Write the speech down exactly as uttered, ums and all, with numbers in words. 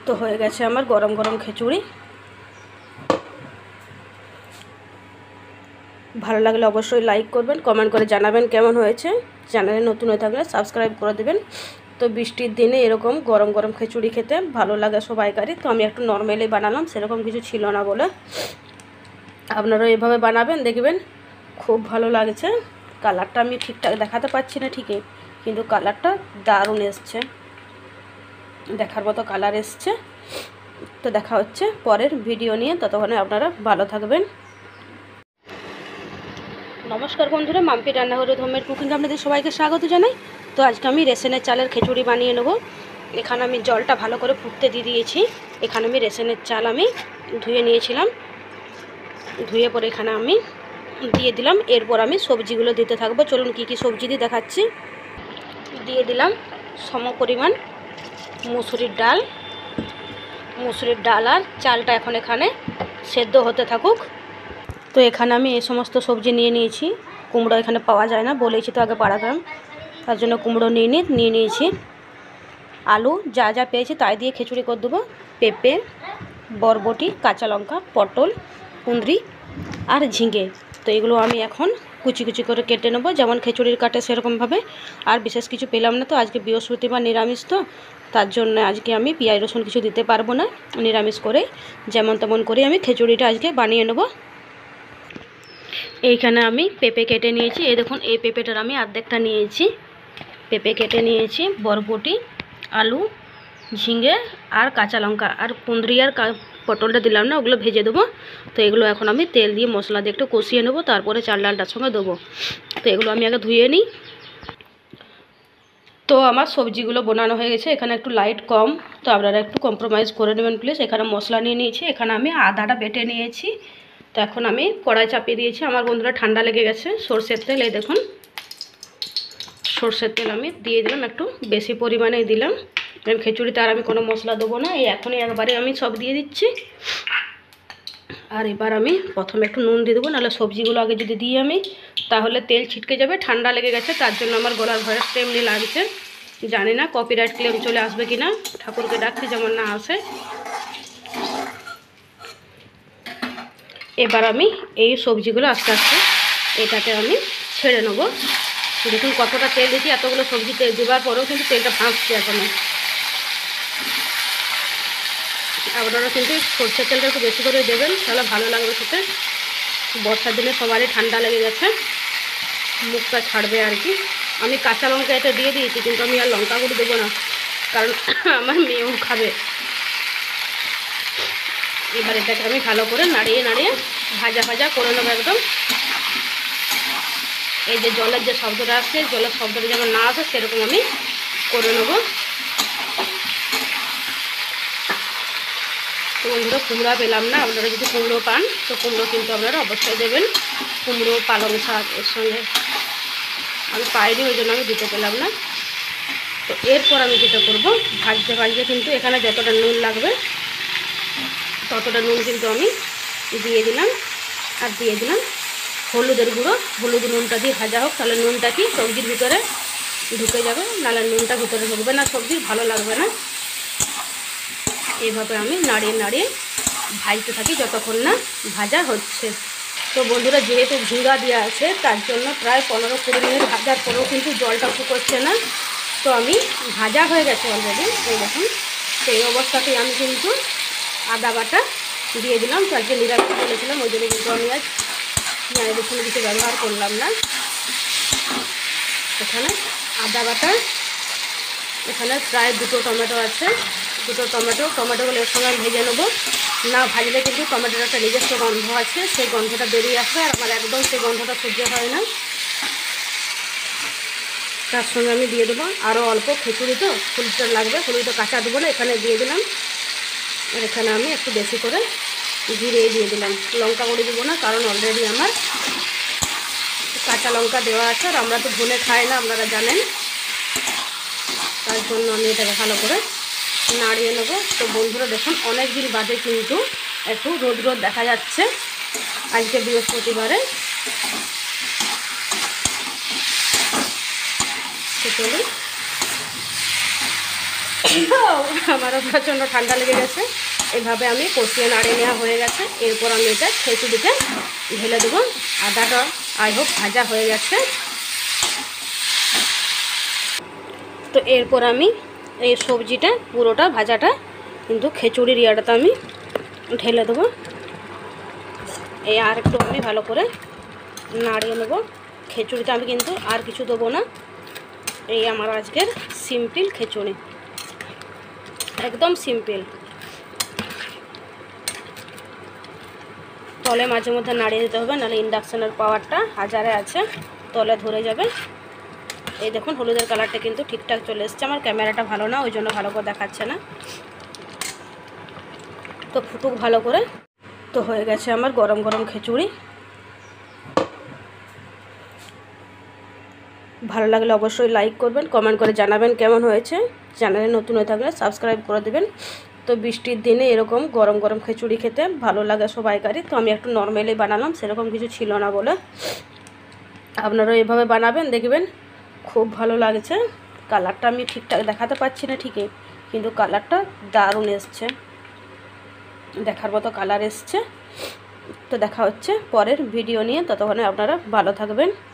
তো হয়ে গেছে আমার গরম গরম খিচুড়ি। ভালো লাগলে অবশ্যই লাইক করবেন, কমেন্ট করে জানাবেন কেমন হয়েছে। চ্যানেলে নতুন হয়ে থাকলে সাবস্ক্রাইব করে দেবেন। তো বৃষ্টির দিনে এরকম গরম গরম খিচুড়ি খেতে ভালো লাগে সবাইকারই। তো আমি একটু নর্মালি বানালাম, সেরকম কিছু ছিল না বলে। আপনারা এভাবে বানাবেন, দেখবেন খুব ভালো লাগছে। কালারটা আমি ঠিকঠাক দেখাতে পারছি না ঠিকই, কিন্তু কালারটা দারুণ এসছে, দেখার মতো কালার এসছে। তো দেখা হচ্ছে পরের ভিডিও নিয়ে, ততক্ষণে আপনারা ভালো থাকবেন। নমস্কার বন্ধুরা, মাম্পি রান্নাঘরে হোমের কুকিংয়ে আপনাদের সবাইকে স্বাগত জানাই। তো আজকে আমি রেশনের চালের খিচুড়ি বানিয়ে নেব। এখানে আমি জলটা ভালো করে ফুটতে দিয়ে দিয়েছি। এখানে আমি রেশনের চাল আমি ধুয়ে নিয়েছিলাম, ধুয়ে পরে এখানে আমি দিয়ে দিলাম। এরপর আমি সবজিগুলো দিতে থাকবো। চলুন কি কি সবজি দিয়ে দেখাচ্ছি। দিয়ে দিলাম সম পরিমাণ মুসুরির ডাল। মুসুরির ডাল আর চালটা এখন এখানে সেদ্ধ হতে থাকুক। তো এখানে আমি এই সমস্ত সবজি নিয়ে নিয়েছি। কুমড়ো এখানে পাওয়া যায় না, বলেছি তো আগে পাড়াগ্রাম, তার জন্য কুমড়ো নিয়ে নিয়ে নিয়ে নিয়েছি। আলু যা যা পেয়েছি তাই দিয়ে খিচুড়ি করে দেবো। পেঁপে, বরবটি, কাঁচা লঙ্কা, পটল, কুঁদরি আর ঝিঙে। তো এগুলো আমি এখন কুচি কুচি করে কেটে নেবো, যেমন খিচুড়ির কাটে সেরকমভাবে। আর বিশেষ কিছু পেলাম না, তো আজকে বৃহস্পতিবার নিরামিষ, তো তার জন্য আজকে আমি পেঁয়াজ রসুন কিছু দিতে পারবো না। নিরামিষ করে যেমন তেমন করে আমি খিচুড়িটা আজকে বানিয়ে নেব। এইখানে আমি পেঁপে কেটে নিয়েছি। এই দেখুন, এই পেঁপেটার আমি অর্ধেকটা নিয়েছি। পেঁপে কেটে নিয়েছি, বরবটি, আলু, ঝিঙে আর কাঁচা লঙ্কা আর কুঁদরি আর পটলটা দিলাম না, ওগুলো ভেজে দেবো। তো এগুলো এখন আমি তেল দিয়ে মশলা দিয়ে একটু কষিয়ে নেবো, তারপরে চাল ডালটার সঙ্গে দেবো। তো এগুলো আমি আগে ধুয়ে নিই। তো আমার সবজিগুলো বানানো হয়ে গেছে। এখানে একটু লাইট কম, তো আপনারা একটু কম্প্রোমাইজ করে নেবেন প্লিজ। এখানে মশলা নিয়ে নিয়েছি, এখানে আমি আদাটা বেটে নিয়েছি। তো এখন আমি কড়াই চাপিয়ে দিয়েছি। আমার বন্ধুরা ঠান্ডা লেগে গেছে। সরষের তেল, এই দেখুন সরষের তেল আমি দিয়ে দিলাম, একটু বেশি পরিমাণে দিলাম। খিচুড়িতে আর আমি কোনো মশলা দেবো না, এই এখনই একবারে আমি সব দিয়ে দিচ্ছি। আর এবার আমি প্রথমে একটু নুন দিয়ে দেবো, নাহলে সবজিগুলো আগে যদি দিই আমি তাহলে তেল ছিটকে যাবে। ঠান্ডা লেগে গেছে, তার জন্য আমার গলার ভয়েসটা এমনি লাগছে। জানি না কপিরাইট ক্লেম চলে আসবে কি না, ঠাকুরকে ডাকছি যেমন না আসে। এবার আমি এই সবজিগুলো আস্তে আস্তে এটাতে আমি ছেড়ে নেবো। দেখুন কতটা তেল দিচ্ছি, এতগুলো সবজি তেল দেওয়ার পরেও কিন্তু তেলটা ভাঙছে এখনো। আপনারা কিন্তু সরষের তেলটা একটু বেশি করে দেবেন, তাহলে ভালো লাগবে খেতে। বর্ষার দিনে সবারই ঠান্ডা লেগে গেছে, মুখটা ছাড়বে আর কি। আমি কাঁচা লঙ্কা এটা দিয়ে দিয়েছি, কিন্তু আমি আর লঙ্কাগুলো দেবো না, কারণ আমার মেয়েও খাবে। এবার এটাকে আমি ভালো করে নাড়িয়ে নাড়িয়ে ভাজা ভাজা করে নেবো একদম। এই যে জলের যে শব্দটা আসছে, জলের শব্দটা যেমন না আসে সেরকম আমি করে নেবো। তো বন্ধুরা কুমড়া পেলাম না, আপনারা যদি কুমড়ো পান তো কুমড়ো কিন্তু আপনারা অবশ্যই দেবেন। কুমড়ো, পালং শাক এর সঙ্গে আমি পাইনি, ওই জন্য আমি দিতে পেলাম না। তো এরপর আমি যেটা করবো, ভাজতে ভাজতে কিন্তু এখানে যতটা নুন লাগবে ততটা নুন কিন্তু আমি দিয়ে দিলাম। আর দিয়ে দিলাম হলুদের গুঁড়ো। হলুদ নুনটা দিয়ে ভাজা হোক, তাহলে নুনটা কি সবজির ভিতরে ঢুকে যাবে, নাহলে নুনটা ভিতরে ঢুকবে না, সবজির ভালো লাগবে না। এইভাবে আমি নাড়িয়ে নাড়িয়ে ভাজতে থাকি যতক্ষণ না ভাজা হচ্ছে। তো বন্ধুরা যেহেতু ঝিঙ্গা দেওয়া আছে, তার জন্য প্রায় পনেরো কুড়ি মিনিট ভাজার পরেও কিন্তু জলটা শুকোচ্ছে না। তো আমি ভাজা হয়ে গেছে অলরেডি, এই দেখুন। সেই অবস্থাতেই আমি কিন্তু আদা বাটা দিয়ে দিলাম। তো আজকে নিরামিষ বলেছিলাম, ওই জন্য কিন্তু আমি আজ পেঁয়াজ রসুন কিছু ব্যবহার করলাম না। এখানে আদা বাটা, এখানে প্রায় দুটো টমেটো আছে, দুটো টমেটো টমেটোগুলো এর সঙ্গে ভেজে নেবো। না ভাজলে কিন্তু টমেটোর একটা নিজস্ব গন্ধ আছে, সেই গন্ধটা বেরিয়ে আসবে, আর আমার একদম সেই গন্ধটা সহ্য হয় না। তার সঙ্গে আমি দিয়ে দেবো আরও অল্প খিচুড়ি, তো হলুদটা লাগবে, হলুদটা কাঁচা দেবো না, এখানে দিয়ে দিলাম। আর এখানে আমি একটু বেশি করে জিরে দিয়ে দিলাম, লঙ্কা গুঁড়ো দেবো না, কারণ অলরেডি আমার কাঁচা লঙ্কা দেওয়া আছে, আর আমরা তো ধনে খাই না, আপনারা জানেন। তার জন্য আমি এটাকে ভালো করে নাড়িয়ে নেবো। তো বন্ধুরা দেখুন, অনেক দিন বাদে কিন্তু একটু রোদ রোদ দেখা যাচ্ছে আজকে বৃহস্পতিবারে। তো চলুন আমারও প্রচণ্ড ঠান্ডা লেগে গেছে। এভাবে আমি কষিয়ে নাড়িয়ে নেওয়া হয়ে গেছে। এরপর আমি এটা খিচুড়িতে ঢেলে দেবো। আদাটা আই হোপ ভাজা হয়ে গেছে। তো এরপর আমি এই সবজিটা পুরোটা ভাজাটা কিন্তু খিচুড়ির ইয়াটাতে আমি ঢেলে দেবো। এই আর একটু আমি ভালো করে নাড়িয়ে নেব। খিচুড়িতে আমি কিন্তু আর কিছু দেবো না। এই আমার আজকের সিম্পল খিচুড়ি, একদম সিম্পল। তলে মাঝে মধ্যে নাড়িয়ে দিতে হবে, নাহলে ইন্ডাকশানের পাওয়ারটা হাজারে আছে, তলে ধরে যাবে। এই দেখুন হলুদের কালারটা কিন্তু ঠিকঠাক চলে এসছে। আমার ক্যামেরাটা ভালো না, ওই জন্য ভালো করে দেখাচ্ছে না। তো ফুটুক ভালো করে। তো হয়ে গেছে আমার গরম গরম খিচুড়ি। ভালো লাগলে অবশ্যই লাইক করবেন, কমেন্ট করে জানাবেন কেমন হয়েছে। চ্যানেলে নতুন হয়ে থাকলে সাবস্ক্রাইব করে দেবেন। তো বৃষ্টির দিনে এরকম গরম গরম খিচুড়ি খেতে ভালো লাগে সবাইকারই। তো আমি একটু নর্মালি বানালাম, সেরকম কিছু ছিল না বলে। আপনারাও এভাবে বানাবেন, দেখবেন খুব ভালো লাগছে। কালারটা আমি ঠিকঠাক দেখাতে পারছি না ঠিকই, কিন্তু কালারটা দারুণ এসছে, দেখার মতো কালার এসছে। তো দেখা হচ্ছে পরের ভিডিও নিয়ে। ততক্ষণে আপনারা ভালো থাকবেন।